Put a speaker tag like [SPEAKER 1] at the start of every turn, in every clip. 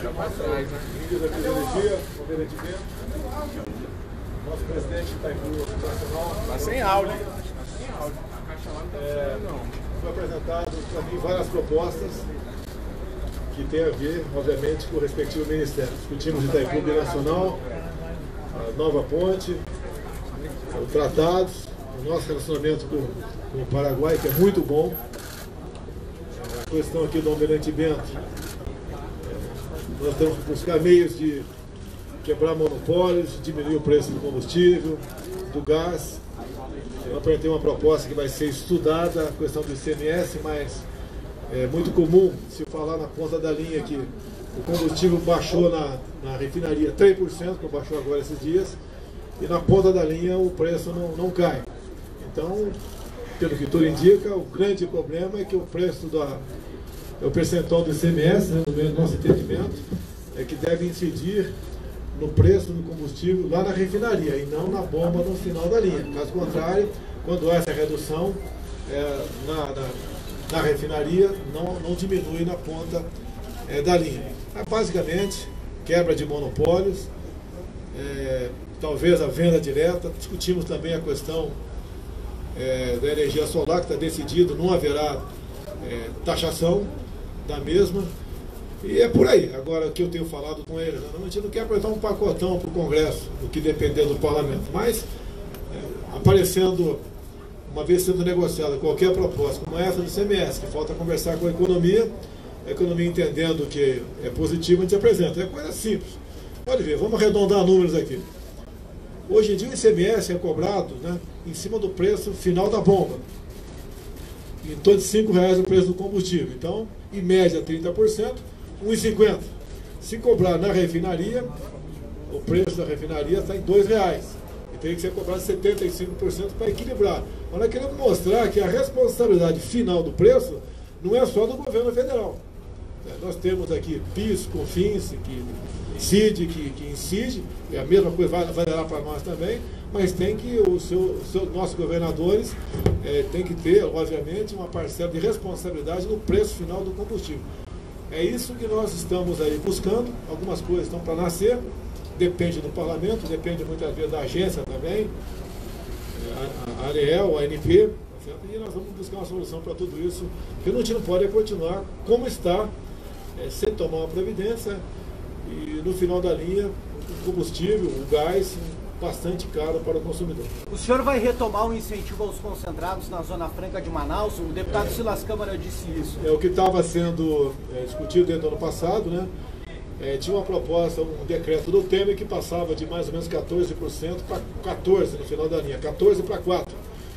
[SPEAKER 1] Nosso presidente Itaipu Nacional.
[SPEAKER 2] Tá sem áudio.
[SPEAKER 1] Foi apresentado para mim várias propostas que têm a ver, obviamente, com o respectivo ministério. Discutimos Itaipu Binacional, a nova ponte, os tratados, o nosso relacionamento com o Paraguai, que é muito bom. A questão aqui do Almirante Bento. Nós temos que buscar meios de quebrar monopólios, diminuir o preço do combustível, do gás. Eu apresentei uma proposta que vai ser estudada, a questão do ICMS, mas é muito comum se falar na ponta da linha que o combustível baixou na refinaria 3%, que baixou agora esses dias, e na ponta da linha o preço não cai. Então, pelo que tudo indica, o grande problema é que o preço o percentual do ICMS, no nosso entendimento, é que deve incidir no preço do combustível lá na refinaria e não na bomba no final da linha. Caso contrário, quando há essa redução na refinaria, não diminui na ponta da linha. Basicamente, quebra de monopólios, talvez a venda direta. Discutimos também a questão da energia solar, que está decidido, não haverá taxação da mesma. E é por aí. Agora, o que eu tenho falado com eles, a gente não quer apresentar um pacotão para o Congresso, do que depender do Parlamento, mas aparecendo, uma vez sendo negociada qualquer proposta, como essa do ICMS, que falta conversar com a economia entendendo que é positivo, a gente apresenta. É coisa simples. Pode ver, vamos arredondar números aqui. Hoje em dia o ICMS é cobrado, em cima do preço final da bomba. Em torno de R$5 o preço do combustível. Então, em média 30%, R$1,50. Se cobrar na refinaria, o preço da refinaria está em R$2. E tem que ser cobrado 75% para equilibrar. Mas nós queremos mostrar que a responsabilidade final do preço não é só do governo federal. Nós temos aqui PIS, COFINS, CID, que incide, e a mesma coisa vai dar para nós também, mas tem que nossos governadores têm que ter, obviamente, uma parcela de responsabilidade no preço final do combustível. É isso que nós estamos aí buscando. Algumas coisas estão para nascer, depende do parlamento, depende muitas vezes da agência também, a ANEEL, a ANP, e nós vamos buscar uma solução para tudo isso, porque a gente não pode continuar como está, sem tomar uma providência, e no final da linha, o combustível, o gás, bastante caro para o consumidor.
[SPEAKER 3] O senhor vai retomar o incentivo aos concentrados na Zona Franca de Manaus? O deputado Silas Câmara disse isso.
[SPEAKER 1] É o que estava sendo discutido dentro do ano passado, tinha uma proposta, um decreto do Temer que passava de mais ou menos 14% para 14% no final da linha, 14% para 4%.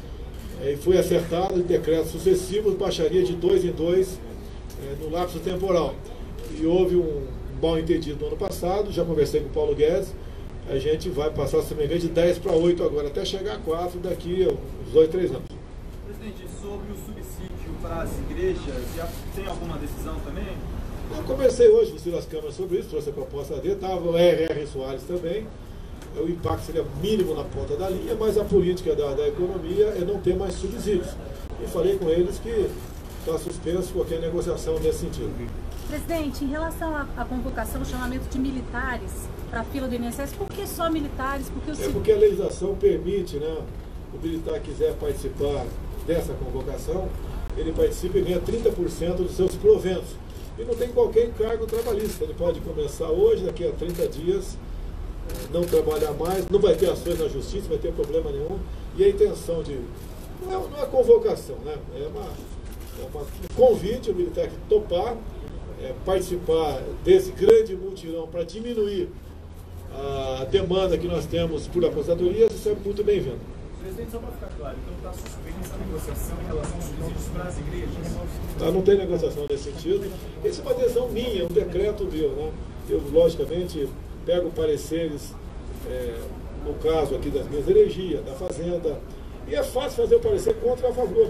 [SPEAKER 1] E foi acertado em decretos sucessivos, baixaria de 2 em 2 no lapso temporal. E houve um bom entendido no ano passado, já conversei com o Paulo Guedes, a gente vai passar, se não me engano, de 10 para 8 agora, até chegar a 4 daqui a uns 2, 3 anos.
[SPEAKER 4] Presidente, sobre o subsídio para as igrejas, já tem alguma decisão também?
[SPEAKER 1] Eu conversei hoje com o Silas Câmara sobre isso, trouxe a proposta dele, estava o R.R. Soares também. O impacto seria mínimo na ponta da linha, mas a política da economia é não ter mais subsídios. E falei com eles que está suspenso qualquer negociação nesse sentido.
[SPEAKER 5] Presidente, em relação à convocação, o chamamento de militares para a fila do INSS, por que só militares?
[SPEAKER 1] Porque a legislação permite, o militar quiser participar dessa convocação, ele participa e ganha 30% dos seus proventos. E não tem qualquer encargo trabalhista. Ele pode começar hoje, daqui a 30 dias, não trabalhar mais, não vai ter ações na justiça, não vai ter problema nenhum. E a intenção não é convocação, é um convite ao militar que topar, participar desse grande mutirão para diminuir a demanda que nós temos por aposentadorias, isso é muito bem-vindo.
[SPEAKER 4] Presidente, só para ficar claro, então está suspensa a negociação em relação aos subsídios para as igrejas?
[SPEAKER 1] Não tem negociação nesse sentido. Isso é uma decisão minha, um decreto meu. Eu, logicamente, pego pareceres, no caso aqui das minhas energias, da Fazenda, e é fácil fazer o parecer contra ou a favor.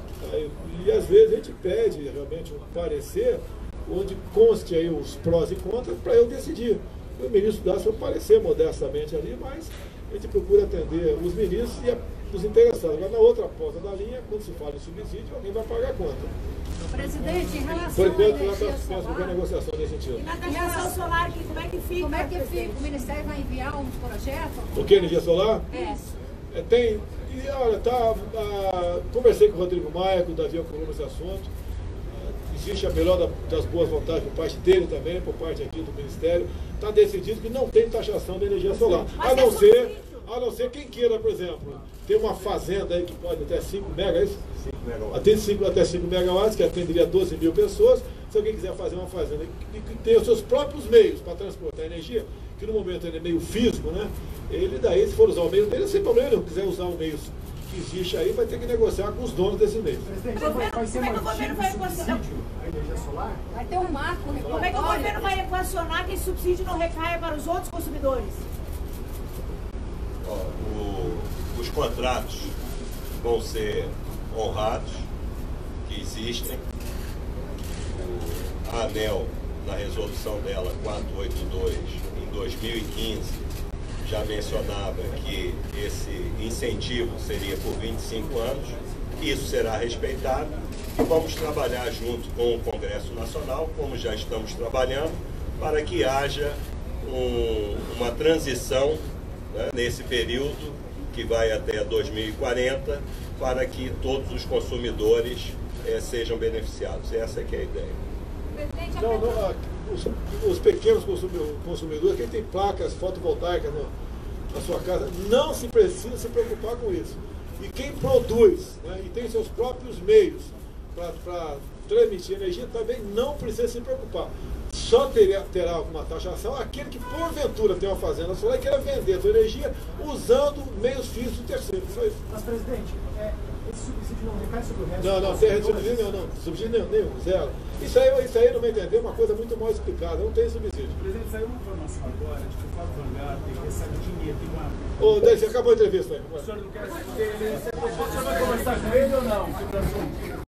[SPEAKER 1] E às vezes a gente pede realmente um parecer onde conste aí os prós e contras para eu decidir. O ministro dá seu parecer modestamente ali, mas a gente procura atender os ministros e os interessados. Agora, na outra ponta da linha, quando se fala em subsídio, alguém vai pagar a conta.
[SPEAKER 2] Presidente, em relação
[SPEAKER 1] Por enquanto,
[SPEAKER 2] à
[SPEAKER 1] ela está
[SPEAKER 2] energia
[SPEAKER 1] suspensa qualquer
[SPEAKER 2] solar,
[SPEAKER 1] negociação nesse sentido.
[SPEAKER 6] E na taxação solar, como é que fica?
[SPEAKER 2] como é que
[SPEAKER 6] presidente?
[SPEAKER 2] fica? O Ministério vai enviar um projeto?
[SPEAKER 1] O que, energia solar?
[SPEAKER 2] É.
[SPEAKER 1] Tem, e olha, conversei com o Rodrigo Maia, com o Davi Alcolumbre nesse assunto. Existe a melhor das boas vontades por parte dele também, por parte aqui do Ministério. Está decidido que não tem taxação de energia solar. A não ser quem queira, por exemplo, ter uma fazenda aí que pode até 5 megawatts, até 5 megawatts, que atenderia 12 mil pessoas. Se alguém quiser fazer uma fazenda que tem os seus próprios meios para transportar energia, que no momento ele é meio físico, né? Ele daí, se for usar o meio dele, sem problema, se não quiser usar o meio que existe aí, vai ter que negociar com os donos desse meio.
[SPEAKER 4] Presidente, vai ser mantido o subsídio à energia solar?
[SPEAKER 2] Vai ter um marco
[SPEAKER 6] Como é que o
[SPEAKER 2] regulatório.
[SPEAKER 6] governo vai equacionar que esse subsídio não recaia para os outros consumidores?
[SPEAKER 7] Os contratos vão ser honrados, que existem. A ANEEL, na resolução dela 482, em 2015, já mencionava que esse incentivo seria por 25 anos. Isso será respeitado e vamos trabalhar junto com o Congresso Nacional, como já estamos trabalhando, para que haja uma transição, né, nesse período que vai até 2040, para que todos os consumidores sejam beneficiados. Essa é que é a ideia.
[SPEAKER 1] Os pequenos consumidores, quem tem placas fotovoltaicas na sua casa, não se precisa se preocupar com isso. E quem produz, né, e tem seus próprios meios para transmitir energia, também não precisa se preocupar. Só terá alguma taxação aquele que porventura tem uma fazenda solar e queira vender a sua energia usando meios físicos de terceiro. Só isso.
[SPEAKER 4] Mas, presidente, esse subsídio não recai sobre o resto?
[SPEAKER 1] Não, subsídio não. Subsídio nenhum, zero. Isso aí, no meu entender, é uma coisa muito mal explicada. Não tem subsídio.
[SPEAKER 4] Presidente, saiu uma informação agora de que o Flávio Vanguard recebe dinheiro.
[SPEAKER 1] Ô, Daí, você acabou a entrevista aí.
[SPEAKER 4] O senhor não quer... Você vai conversar com ele ou não sobre o assunto?